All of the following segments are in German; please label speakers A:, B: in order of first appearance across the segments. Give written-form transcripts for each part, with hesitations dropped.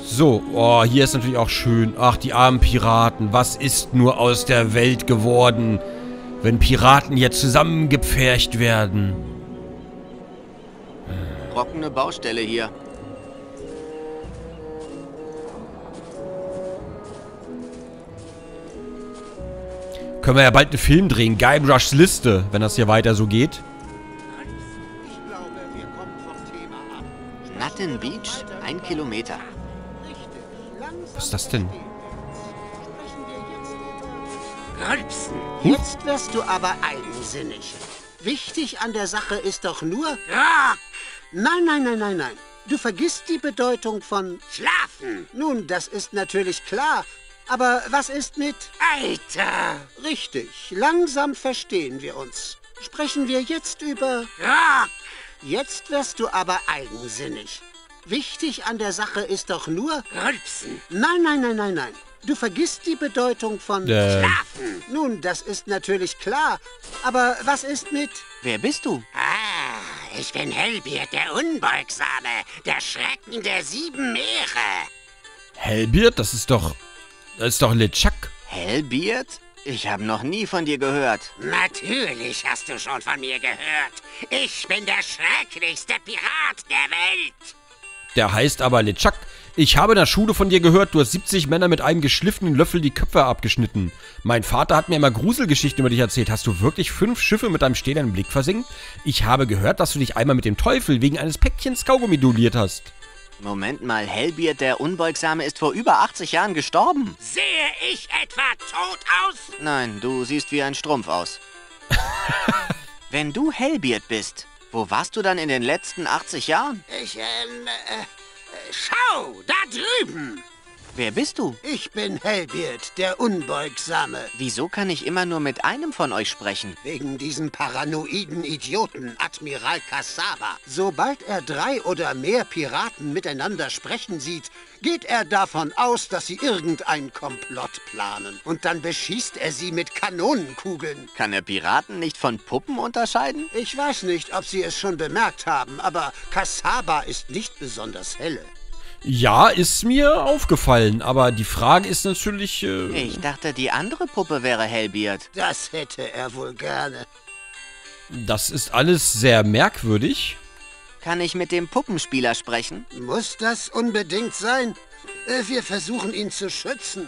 A: So, oh, hier ist natürlich auch schön. Ach, die armen Piraten. Was ist nur aus der Welt geworden, wenn Piraten hier zusammengepfercht werden?
B: Trockene Baustelle hier.
A: Können wir ja bald einen Film drehen. Guybrushs Liste, wenn das hier weiter so geht.
C: Ich glaube, wir kommen vom Thema ab.
B: Natten Beach, 1 Kilometer.
A: Was ist das denn?
C: Rülpsen. Jetzt wirst du aber eigensinnig. Wichtig an der Sache ist doch nur... Ja. Nein. Du vergisst die Bedeutung von schlafen. Nun, das ist natürlich klar. Aber was ist mit... Alter! Richtig, langsam verstehen wir uns. Sprechen wir jetzt über... Ja. Jetzt wirst du aber eigensinnig. Wichtig an der Sache ist doch nur... Rülpsen. Nein. Du vergisst die Bedeutung von... Schlafen. Nun, das ist natürlich klar. Aber was ist mit...
B: Wer bist du?
C: Ah, ich bin Hellbeard, der Unbeugsame, der Schrecken der 7 Meere.
A: Hellbeard? Das ist doch LeChuck.
B: Hellbeard? Ich habe noch nie von dir gehört.
C: Natürlich hast du schon von mir gehört. Ich bin der schrecklichste Pirat der Welt.
A: Der heißt aber LeChuck. Ich habe in der Schule von dir gehört, du hast 70 Männer mit einem geschliffenen Löffel die Köpfe abgeschnitten. Mein Vater hat mir immer Gruselgeschichten über dich erzählt. Hast du wirklich 5 Schiffe mit einem stählernen Blick versenkt? Ich habe gehört, dass du dich einmal mit dem Teufel wegen eines Päckchens Kaugummi duelliert hast.
B: Moment mal, Hellbeard, der Unbeugsame, ist vor über 80 Jahren gestorben.
C: Sehe ich etwa tot aus?
B: Nein, du siehst wie ein Strumpf aus. Wenn du Hellbeard bist, wo warst du dann in den letzten 80 Jahren?
C: Schau, da drüben.
B: Wer bist du?
C: Ich bin Hellbeard, der Unbeugsame.
B: Wieso kann ich immer nur mit einem von euch sprechen?
C: Wegen diesem paranoiden Idioten, Admiral Kassaba. Sobald er 3 oder mehr Piraten miteinander sprechen sieht, geht er davon aus, dass sie irgendein Komplott planen. Und dann beschießt er sie mit Kanonenkugeln.
B: Kann er Piraten nicht von Puppen unterscheiden?
C: Ich weiß nicht, ob Sie es schon bemerkt haben, aber Kassaba ist nicht besonders helle.
A: Ja, ist mir aufgefallen, aber die Frage ist natürlich...
B: Ich dachte, die andere Puppe wäre Hellbeard.
C: Das hätte er wohl gerne.
A: Das ist alles sehr merkwürdig.
B: Kann ich mit dem Puppenspieler sprechen?
C: Muss das unbedingt sein? Wir versuchen, ihn zu schützen.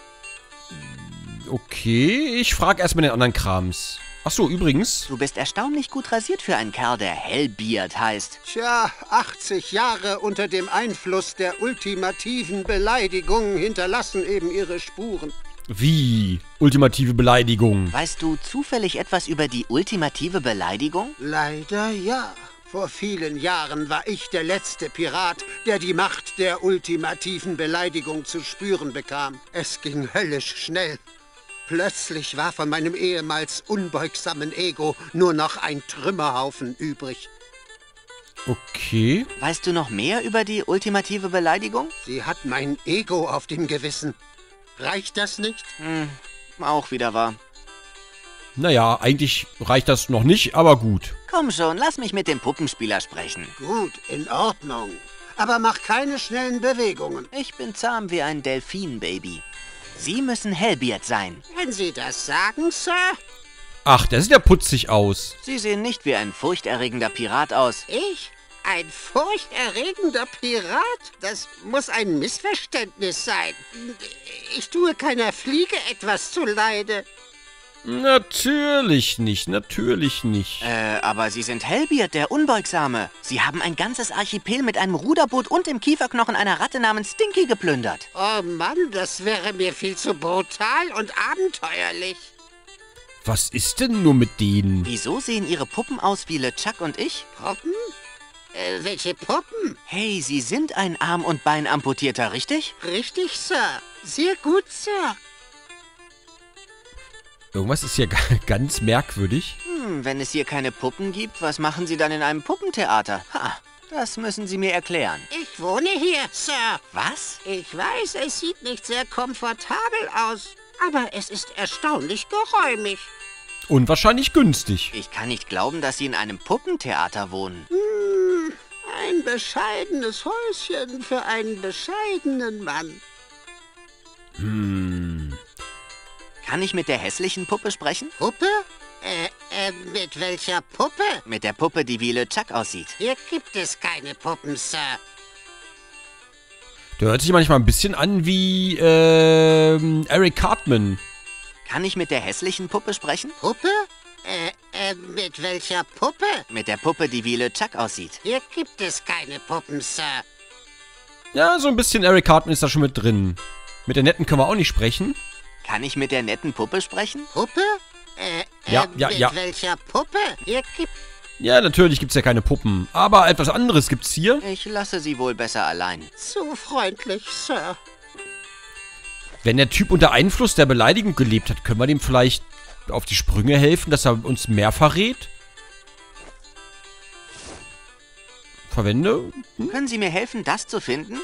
A: Okay, ich frage erstmal den anderen Krams. Achso, übrigens...
B: Du bist erstaunlich gut rasiert für einen Kerl, der Hellbeard heißt.
C: Tja, 80 Jahre unter dem Einfluss der ultimativen Beleidigungen hinterlassen eben ihre Spuren.
A: Wie? Ultimative Beleidigung.
B: Weißt du zufällig etwas über die ultimative Beleidigung?
C: Leider ja. Vor vielen Jahren war ich der letzte Pirat, der die Macht der ultimativen Beleidigung zu spüren bekam. Es ging höllisch schnell. Plötzlich war von meinem ehemals unbeugsamen Ego nur noch ein Trümmerhaufen übrig.
A: Okay.
B: Weißt du noch mehr über die ultimative Beleidigung?
C: Sie hat mein Ego auf dem Gewissen. Reicht das nicht?
B: Auch wieder wahr.
A: Naja, eigentlich reicht das noch nicht, aber gut.
B: Komm schon, lass mich mit dem Puppenspieler sprechen.
C: Gut, in Ordnung. Aber mach keine schnellen Bewegungen.
B: Ich bin zahm wie ein Delfin-Baby. Sie müssen Hellbeard sein.
C: Wenn Sie das sagen, Sir.
A: Ach, der sieht ja putzig aus.
B: Sie sehen nicht wie ein furchterregender Pirat aus.
C: Ich? Ein furchterregender Pirat? Das muss ein Missverständnis sein. Ich tue keiner Fliege etwas zuleide.
A: Natürlich nicht, natürlich nicht.
B: Aber Sie sind Hellbeard, der Unbeugsame. Sie haben ein ganzes Archipel mit einem Ruderboot und dem Kieferknochen einer Ratte namens Stinky geplündert.
C: Oh Mann, das wäre mir viel zu brutal und abenteuerlich.
A: Was ist denn nur mit denen?
B: Wieso sehen Ihre Puppen aus wie LeChuck und ich?
C: Puppen? Welche Puppen?
B: Hey, Sie sind ein Arm- und Beinamputierter, richtig?
C: Richtig, Sir. Sehr gut, Sir.
A: Irgendwas ist hier ganz merkwürdig.
B: Wenn es hier keine Puppen gibt, was machen Sie dann in einem Puppentheater? Ha, das müssen Sie mir erklären.
C: Ich wohne hier, Sir.
B: Was?
C: Ich weiß, es sieht nicht sehr komfortabel aus, aber es ist erstaunlich geräumig.
A: Und wahrscheinlich günstig.
B: Ich kann nicht glauben, dass Sie in einem Puppentheater wohnen.
C: ein bescheidenes Häuschen für einen bescheidenen Mann.
B: Kann ich mit der hässlichen Puppe sprechen?
C: Puppe? Mit welcher Puppe?
B: Mit der Puppe, die wie LeChuck aussieht.
C: Hier gibt es keine Puppen, Sir.
A: Der hört sich manchmal ein bisschen an wie, Eric Cartman.
B: Kann ich mit der hässlichen Puppe sprechen?
C: Puppe? Mit welcher Puppe?
B: Mit der Puppe, die wie LeChuck aussieht.
C: Hier gibt es keine Puppen, Sir.
A: Ja, so ein bisschen Eric Cartman ist da schon mit drin. Mit der netten können wir auch nicht sprechen.
B: Kann ich mit der netten Puppe sprechen?
C: Puppe?
A: Ja.
C: Mit welcher Puppe? Hier gibt...
A: Ja, natürlich gibt's ja keine Puppen. Aber etwas anderes gibt's hier.
B: Ich lasse sie wohl besser allein.
C: Zu freundlich, Sir.
A: Wenn der Typ unter Einfluss der Beleidigung gelebt hat, können wir dem vielleicht auf die Sprünge helfen, dass er uns mehr verrät? Verwende?
B: Können Sie mir helfen, das zu finden?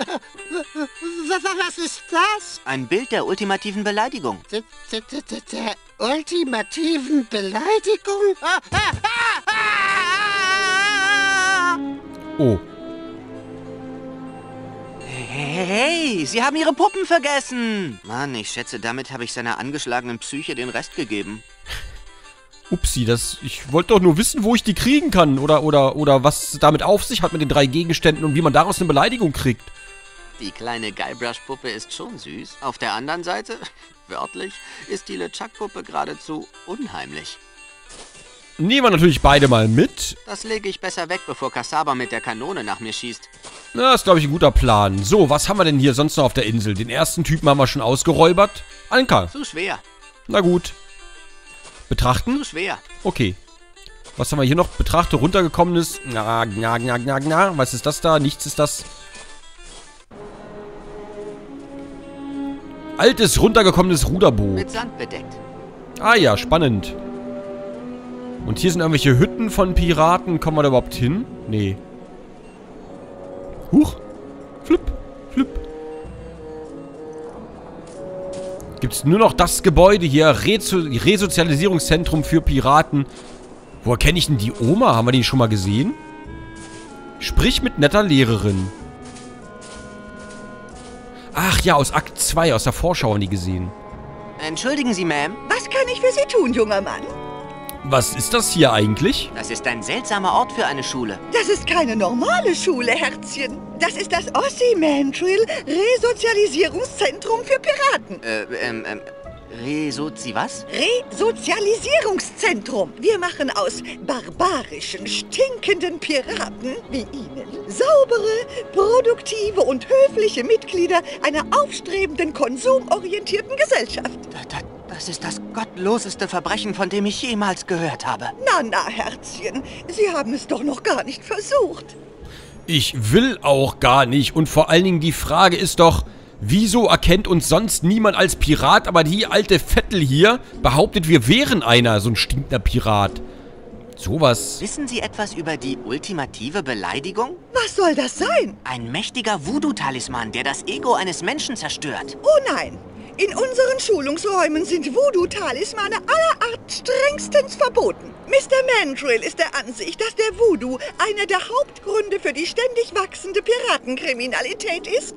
C: Was ist das?
B: Ein Bild der ultimativen Beleidigung.
C: Der ultimativen Beleidigung?
A: Oh.
B: Hey, Sie haben Ihre Puppen vergessen. Mann, ich schätze, damit habe ich seiner angeschlagenen Psyche den Rest gegeben.
A: Upsi, ich wollte doch nur wissen, wo ich die kriegen kann. Oder was es damit auf sich hat mit den 3 Gegenständen und wie man daraus eine Beleidigung kriegt.
B: Die kleine Guybrush-Puppe ist schon süß. Auf der anderen Seite, wörtlich, ist die LeChuck-Puppe geradezu unheimlich.
A: Nehmen wir natürlich beide mal mit.
B: Das lege ich besser weg, bevor Kasaba mit der Kanone nach mir schießt.
A: Na, ist, glaube ich, ein guter Plan. So, was haben wir denn hier sonst noch auf der Insel? Den ersten Typen haben wir schon ausgeräubert. Anker.
B: Zu schwer.
A: Na gut. Betrachten?
B: Zu schwer.
A: Okay. Was haben wir hier noch? Betrachte runtergekommenes. Was ist das da? Nichts ist das. Altes, runtergekommenes Ruderboot.
B: Mit Sand bedeckt.
A: Ah ja, spannend. Und hier sind irgendwelche Hütten von Piraten. Kommen wir da überhaupt hin? Nee. Huch. Flipp. Flipp. Gibt's nur noch das Gebäude hier. Resozialisierungszentrum für Piraten. Woher kenne ich denn die Oma? Haben wir die schon mal gesehen? Sprich mit netter Lehrerin. Ach ja, aus Akt 2, aus der Vorschau haben die gesehen.
B: Entschuldigen Sie, Ma'am.
D: Was kann ich für Sie tun, junger Mann?
A: Was ist das hier eigentlich?
B: Das ist ein seltsamer Ort für eine Schule.
D: Das ist keine normale Schule, Herzchen. Das ist das Ossimantrail Resozialisierungszentrum für Piraten.
B: Was?
D: Resozialisierungszentrum. Wir machen aus barbarischen, stinkenden Piraten wie Ihnen saubere, produktive und höfliche Mitglieder einer aufstrebenden, konsumorientierten Gesellschaft.
B: Das ist das gottloseste Verbrechen, von dem ich jemals gehört habe.
D: Na, Herzchen, Sie haben es doch noch gar nicht versucht.
A: Ich will auch gar nicht. Und vor allen Dingen die Frage ist doch, wieso erkennt uns sonst niemand als Pirat, aber die alte Vettel hier behauptet, wir wären einer, so ein stinkender Pirat. Sowas.
B: Wissen Sie etwas über die ultimative Beleidigung?
D: Was soll das sein?
B: Ein mächtiger Voodoo-Talisman, der das Ego eines Menschen zerstört.
D: Oh nein. In unseren Schulungsräumen sind Voodoo-Talismane aller Art strengstens verboten. Mr. Mandrill ist der Ansicht, dass der Voodoo einer der Hauptgründe für die ständig wachsende Piratenkriminalität ist.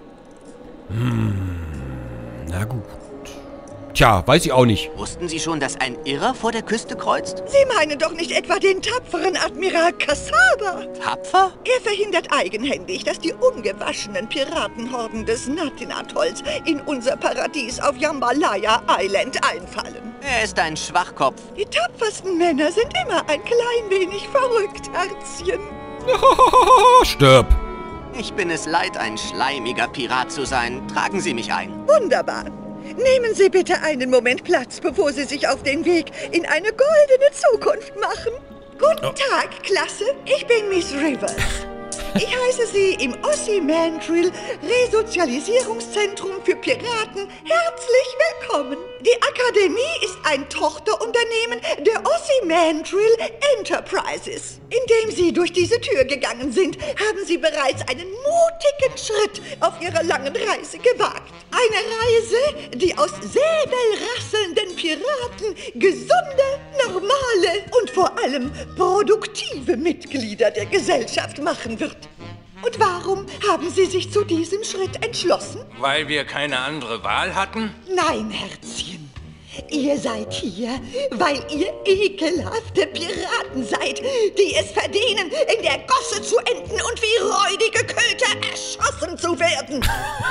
A: Na gut. Tja, weiß ich auch nicht.
B: Wussten Sie schon, dass ein Irrer vor der Küste kreuzt?
D: Sie meinen doch nicht etwa den tapferen Admiral Kasaba?
B: Tapfer?
D: Er verhindert eigenhändig, dass die ungewaschenen Piratenhorden des Natin-Atolls in unser Paradies auf Jambalaya Island einfallen.
B: Er ist ein Schwachkopf.
D: Die tapfersten Männer sind immer ein klein wenig verrückt, Herzchen.
A: Stirb.
B: Ich bin es leid, ein schleimiger Pirat zu sein. Tragen Sie mich ein.
D: Wunderbar. Nehmen Sie bitte einen Moment Platz, bevor Sie sich auf den Weg in eine goldene Zukunft machen. Guten Tag, Klasse. Ich bin Miss Rivers. Ich heiße Sie im Ossi Mandrill Resozialisierungszentrum für Piraten herzlich willkommen. Die Akademie ist ein Tochterunternehmen der Ossi Mandrill Enterprises. Indem Sie durch diese Tür gegangen sind, haben Sie bereits einen mutigen Schritt auf Ihrer langen Reise gewagt. Eine Reise, die aus säbelrasselnden Piraten gesunde, normale und vor allem produktive Mitglieder der Gesellschaft machen wird. Und warum haben Sie sich zu diesem Schritt entschlossen?
E: Weil wir keine andere Wahl hatten?
D: Nein, Herzchen. Ihr seid hier, weil ihr ekelhafte Piraten seid, die es verdienen, in der Gosse zu enden und wie räudige Köter erschossen zu werden.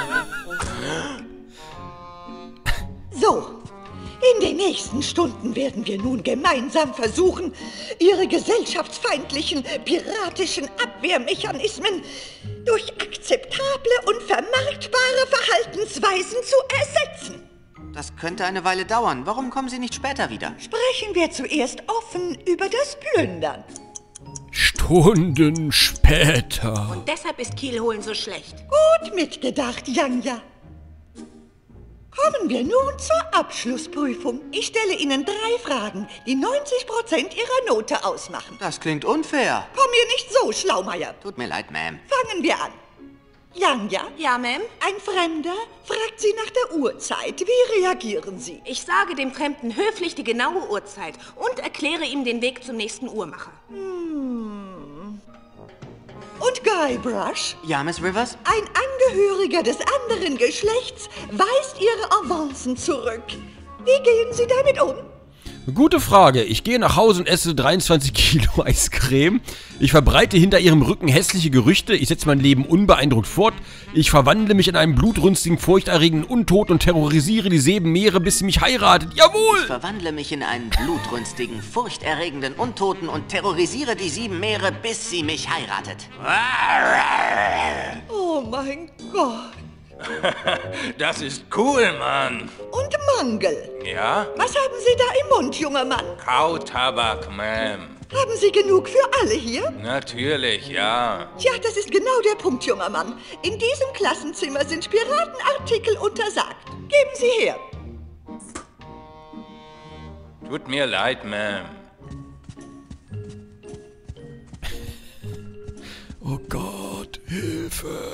D: So. In den nächsten Stunden werden wir nun gemeinsam versuchen, Ihre gesellschaftsfeindlichen, piratischen Abwehrmechanismen durch akzeptable und vermarktbare Verhaltensweisen zu ersetzen.
B: Das könnte eine Weile dauern. Warum kommen Sie nicht später wieder?
D: Sprechen wir zuerst offen über das Plündern.
A: Stunden später.
F: Und deshalb ist Kielholen so schlecht.
D: Gut mitgedacht, Janja. Kommen wir nun zur Abschlussprüfung. Ich stelle Ihnen 3 Fragen, die 90% Ihrer Note ausmachen.
B: Das klingt unfair.
D: Komm mir nicht so, Schlaumeier.
B: Tut mir leid, Ma'am.
D: Fangen wir an. Janja,
F: Ja, Ma'am?
D: ein Fremder fragt Sie nach der Uhrzeit. Wie reagieren Sie?
F: Ich sage dem Fremden höflich die genaue Uhrzeit und erkläre ihm den Weg zum nächsten Uhrmacher.
D: Und Guybrush,
B: Ja, Miss Rivers?
D: ein Angehöriger des anderen Geschlechts, weist Ihre Avancen zurück. Wie gehen Sie damit um?
A: Gute Frage. Ich gehe nach Hause und esse 23 Kilo Eiscreme. Ich verbreite hinter ihrem Rücken hässliche Gerüchte. Ich setze mein Leben unbeeindruckt fort. Ich verwandle mich in einen blutrünstigen, furchterregenden Untot und terrorisiere die 7 Meere, bis sie mich heiratet. Jawohl!
B: Ich verwandle mich in einen blutrünstigen, furchterregenden Untoten und terrorisiere die 7 Meere, bis sie mich heiratet.
D: Oh mein Gott.
E: Das ist cool, Mann.
D: Und Mangel.
E: Ja?
D: Was haben Sie da im Mund, junger Mann?
E: Kautabak, Ma'am.
D: Haben Sie genug für alle hier?
E: Natürlich, ja.
D: Tja, das ist genau der Punkt, junger Mann. In diesem Klassenzimmer sind Piratenartikel untersagt. Geben Sie her.
E: Tut mir leid, Ma'am.
A: Oh Gott, Hilfe.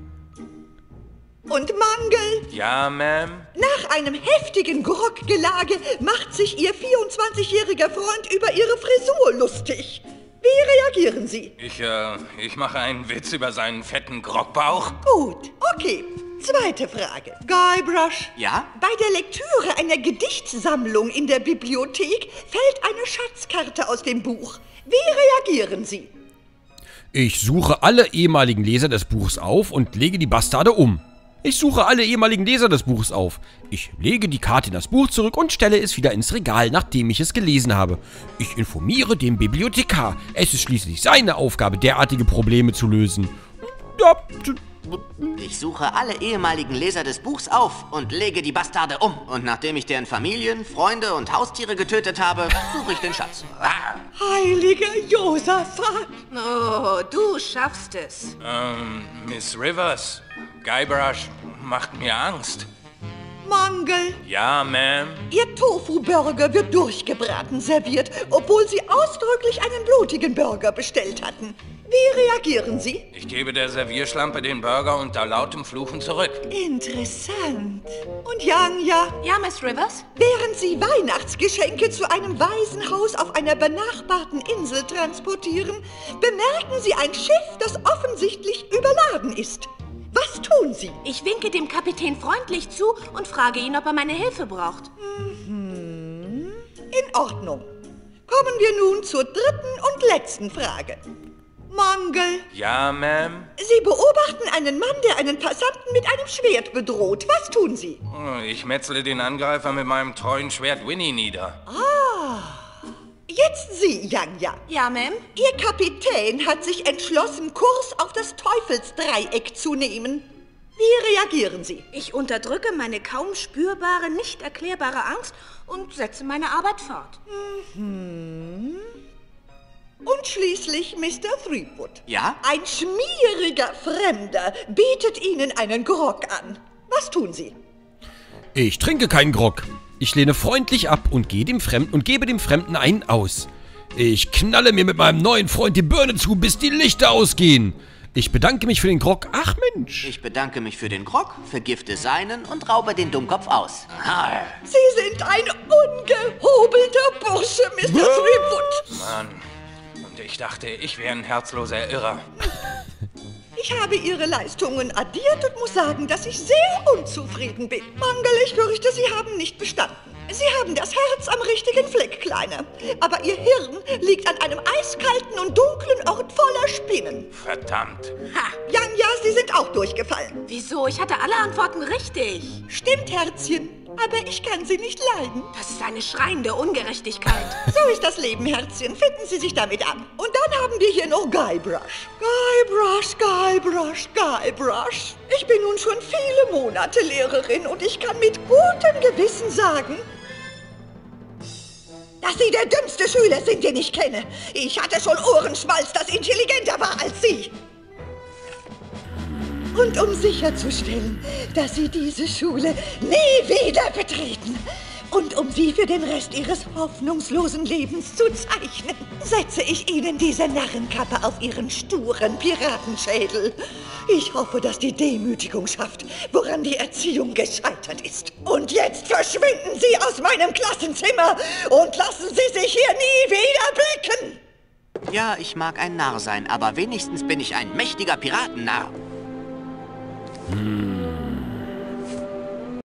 D: Und Mangel.
E: Ja, Ma'am?
D: Nach einem heftigen Groggelage macht sich Ihr 24-jähriger Freund über Ihre Frisur lustig. Wie reagieren Sie?
E: Ich mache einen Witz über seinen fetten Grogbauch.
D: Gut, okay. Zweite Frage. Guybrush.
B: Ja?
D: Bei der Lektüre einer Gedichtsammlung in der Bibliothek fällt eine Schatzkarte aus dem Buch. Wie reagieren Sie?
A: Ich suche alle ehemaligen Leser des Buchs auf und lege die Bastarde um. Ich suche alle ehemaligen Leser des Buchs auf. Ich lege die Karte in das Buch zurück und stelle es wieder ins Regal, nachdem ich es gelesen habe. Ich informiere den Bibliothekar. Es ist schließlich seine Aufgabe, derartige Probleme zu lösen. Ja,
B: Ich suche alle ehemaligen Leser des Buchs auf und lege die Bastarde um. Und nachdem ich deren Familien, Freunde und Haustiere getötet habe, suche ich den Schatz.
D: Heiliger Josaphat.
F: Oh, du schaffst es.
E: Miss Rivers, Guybrush macht mir Angst.
D: Mangel.
E: Ja, Ma'am?
D: Ihr Tofu-Burger wird durchgebraten serviert, obwohl Sie ausdrücklich einen blutigen Burger bestellt hatten. Wie reagieren Sie?
E: Ich gebe der Servierschlampe den Burger unter lautem Fluchen zurück.
D: Interessant. Und Janja,
F: Ja, Miss Rivers?
D: während Sie Weihnachtsgeschenke zu einem Waisenhaus auf einer benachbarten Insel transportieren, bemerken Sie ein Schiff, das offensichtlich überladen ist. Was tun Sie?
F: Ich winke dem Kapitän freundlich zu und frage ihn, ob er meine Hilfe braucht.
D: In Ordnung. Kommen wir nun zur dritten und letzten Frage. Mangel,
E: Ja, Ma'am?
D: Sie beobachten einen Mann, der einen Passanten mit einem Schwert bedroht. Was tun Sie?
E: Ich metzle den Angreifer mit meinem treuen Schwert Winnie nieder.
D: Jetzt Sie, Janja.
F: Ja, Ma'am?
D: Ihr Kapitän hat sich entschlossen, Kurs auf das Teufelsdreieck zu nehmen. Wie reagieren Sie?
F: Ich unterdrücke meine kaum spürbare, nicht erklärbare Angst und setze meine Arbeit fort.
D: Und schließlich Mr. Threepwood.
B: Ja?
D: Ein schmieriger Fremder bietet Ihnen einen Grog an. Was tun Sie?
A: Ich trinke keinen Grog. Ich lehne freundlich ab und gebe dem Fremden einen aus. Ich knalle mir mit meinem neuen Freund die Birne zu, bis die Lichter ausgehen. Ich bedanke mich für den Grog. Ach Mensch.
B: Ich bedanke mich für den Grog, vergifte seinen und raube den Dummkopf aus.
D: Sie sind ein ungehobelter Bursche, Mr. Threepwood.
E: Mann, und ich dachte, ich wäre ein herzloser Irrer.
D: Ich habe Ihre Leistungen addiert und muss sagen, dass ich sehr unzufrieden bin. Mangel, ich fürchte, Sie haben nicht bestanden. Sie haben das Herz am richtigen Fleck, Kleiner. Aber Ihr Hirn liegt an einem eiskalten und dunklen Ort voller Spinnen.
E: Verdammt.
F: Ha!
D: Ja, Sie sind auch durchgefallen.
F: Wieso? Ich hatte alle Antworten richtig.
D: Stimmt, Herzchen. Aber ich kann Sie nicht leiden.
F: Das ist eine schreiende Ungerechtigkeit.
D: So ist das Leben, Herzchen. Finden Sie sich damit ab. Und dann haben wir hier noch Guybrush. Guybrush. Ich bin nun schon viele Monate Lehrerin und ich kann mit gutem Gewissen sagen, dass Sie der dümmste Schüler sind, den ich kenne. Ich hatte schon Ohrenschmalz, das intelligenter war als Sie. Und um sicherzustellen, dass Sie diese Schule nie wieder betreten und um Sie für den Rest Ihres hoffnungslosen Lebens zu zeichnen, setze ich Ihnen diese Narrenkappe auf Ihren sturen Piratenschädel. Ich hoffe, dass die Demütigung schafft, woran die Erziehung gescheitert ist. Und jetzt verschwinden Sie aus meinem Klassenzimmer und lassen Sie sich hier nie wieder blicken.
B: Ja, ich mag ein Narr sein, aber wenigstens bin ich ein mächtiger Piratennarr.